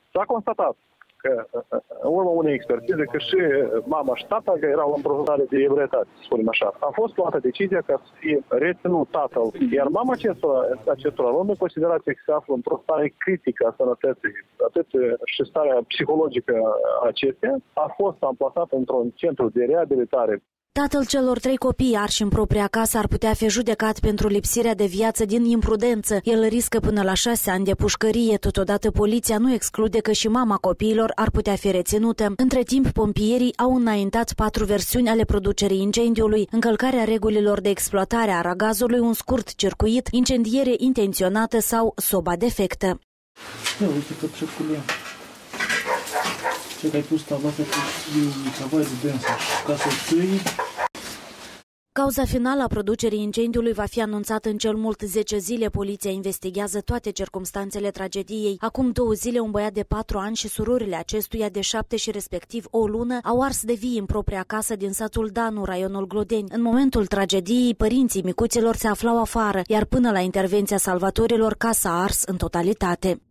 S-a constatat că, în urma unei expertize, că și mama și tata că erau în procesare de ebrietate, să spunem așa. A fost luată decizia ca să fie reținut tatăl. Iar mama acestora, luând în considerație că se află într-o stare critică a sănătății, atât și starea psihologică a acesteia, a fost amplasată într-un centru de reabilitare. Tatăl celor 3 copii arși în propria casă ar putea fi judecat pentru lipsirea de viață din imprudență. El riscă până la 6 ani de pușcărie. Totodată, poliția nu exclude că și mama copiilor ar putea fi reținută. Între timp, pompierii au înaintat 4 versiuni ale producerii incendiului: încălcarea regulilor de exploatare a aragazului, un scurt circuit, incendiere intenționată sau soba defectă. Uite că circulăm. Ce că ai pus tabata cu travai de densă ca să ții. Cauza finală a producerii incendiului va fi anunțată în cel mult 10 zile. Poliția investigează toate circumstanțele tragediei. Acum 2 zile, un băiat de 4 ani și surorile acestuia de 7 și respectiv o lună au ars de vii în propria casă din satul Danu, raionul Glodeni. În momentul tragediei, părinții micuților se aflau afară, iar până la intervenția salvatorilor, casa a ars în totalitate.